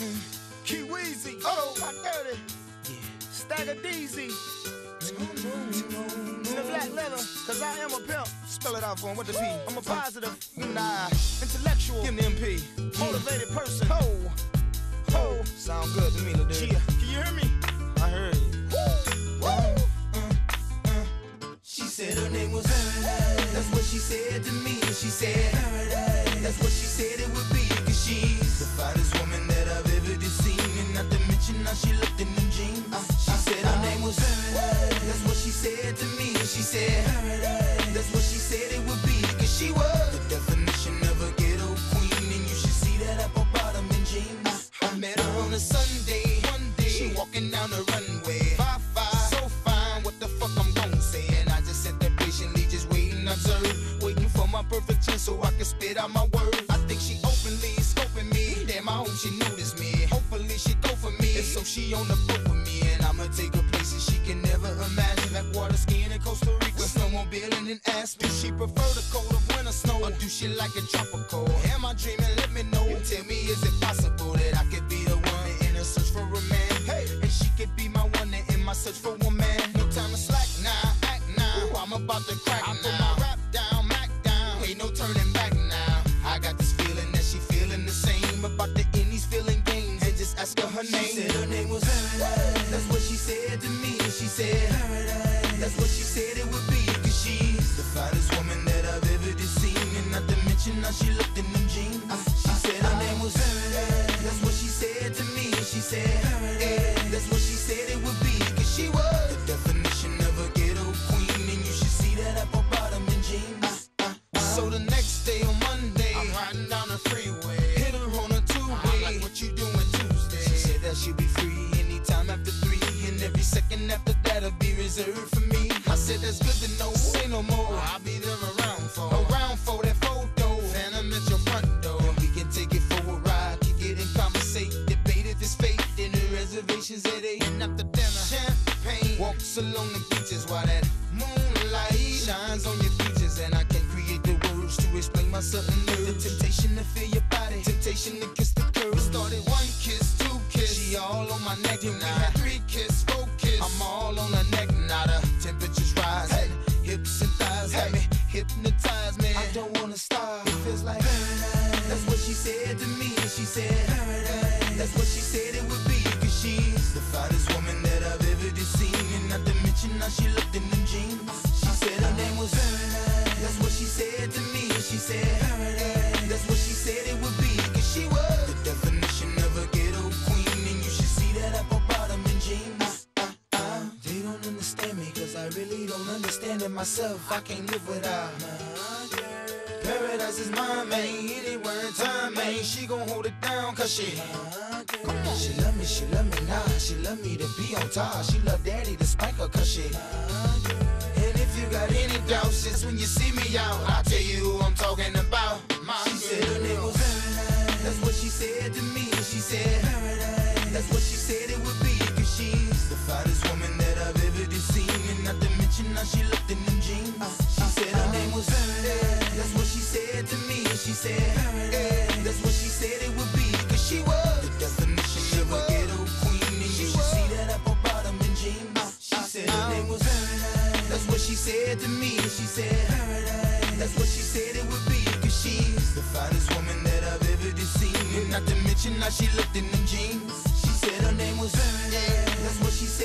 Key Weezy, oh, my dirty, Stagger DZ, the black leather, cause I am a pimp. Spell it out for him, what the P? I'm a positive, intellectual, give me MP, motivated person, ho, sound good to me, little dude. Yeah, can you hear me? I heard you. She said her name was Paradise. That's what she said to me. She said Paradise. That's what she said it would be. Cause she's the finest woman that I've ever seen. And not to mention how she looked in them jeans. She said her name was Paradise. That's what she said to me. She said Paradise. That's what she said it would be. Cause she was the definition of a ghetto queen. And you should see that apple bottom in jeans. I met her on a Sunday. One day she walking down the runway. 5'5", so fine. What the fuck I'm gon' say? And I just sat there patiently, just waiting, observe, waiting for my perfect chance so I can spit out my words. I think she openly scoping me. Damn, I hope she noticed me. Hopefully she go for me. If so, she on the boat with me, and I'ma take her places she can never imagine, like water skiing in Costa Rica, snowmobiling in Aspen. She prefer the cold of winter snow, or do she like it tropical? Am I dreaming? Let me know. Tell me, is it possible that I could be the one in a search for a man? Hey, and she could be my one in my search for one man. No time to slack now, act now. Ooh, I'm about to crack now. I put my rap down, Mac down. Ain't no turning back now. I got this feeling that she feeling the same about the Indies feeling games. And just ask her her name. She said her name was Paradise. That's what she said to me. She said Paradise. That's what she said it would be. Cause she's the finest woman that I've ever seen. And not to mention how she looked in them jeans. She said her name was Paradise. That's what she said to me. She said Paradise. That's what she said it would be. Cause she was the definition of a ghetto queen. And you should see that apple bottom in jeans. So the next day on Monday, I'm riding down the freeway, hit her on a two-way. Like, what you doing Tuesday? She said that she'll be free anytime after 3, and every second after that'll be reserved for me. I said that's good to know, say no more. I'll be there around for that photo, Phantom at your front door. And we can take it for a ride, kick it and conversate, debate if it's fate. Dinner reservations at 8, and after dinner, champagne, walks along the beaches while that moonlight shines on your features, and I can't create the words to explain my sudden nerves. The temptation to feel your body, temptation to kiss the curve. Started 1 kiss, 2 kiss, she all on my neck. Then we had 3 kiss, 4 kiss, I'm all on her neck. Now the temperature's rising, hips and thighs got me hypnotized, man. I don't wanna stop, it feels like Paradise. That's what she said to me. She said Paradise. That's what she said it would be. Cause she's the finest woman that I've ever seen. And not to mention how she looked in them jeans. She said her name was Paradise. That's what she said to me. She said Paradise. That's what she said it would be. Cause she was the definition of a ghetto queen. And you should see that apple bottom in jeans. They don't understand me, cause I really don't understand it myself. I can't live without Paradise is mine, man. Anywhere in time, man. She gon' hold it down, cause she come on. She love me now. She love me to be on top. She love daddy to spank her, cause she and if you got any doubts, it's when you see me out, I'll tell you who I'm talking about. She said her name was Paradise. That's what she said to me. She said Paradise. That's what she said it would be. Cause she's the finest woman that I've ever seen. And not to mention how she looked in them jeans. She said her name was Paradise. That's what she said to me. She said Paradise. That's what she said it would be. Cause she was the definition of a ghetto queen. And you should see that apple bottom in jeans. She said her name was Paradise. That's what she said to me. She said Paradise. That's what she said it would be. Cause she's the finest woman that I've ever seen. And not to mention how she looked in them jeans. She said her name was Paradise. That's what she said.